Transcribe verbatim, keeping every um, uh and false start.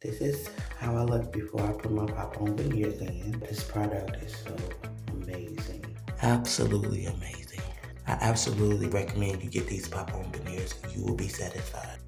This is how I look before I put my pop-on veneers in. This product is so amazing. Absolutely amazing. I absolutely recommend you get these pop-on veneers. You will be satisfied.